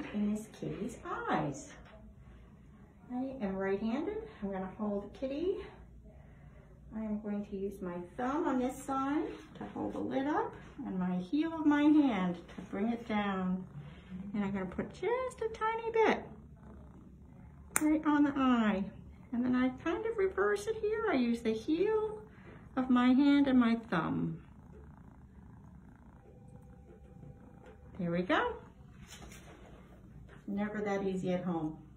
in this kitty's eyes. I am right-handed. I'm going to hold the kitty. I am going to use my thumb on this side to hold the lid up and my heel of my hand to bring it down. And I'm going to put just a tiny bit right on the eye. And then I kind of reverse it here. I use the heel of my hand and my thumb. There we go. Never that easy at home.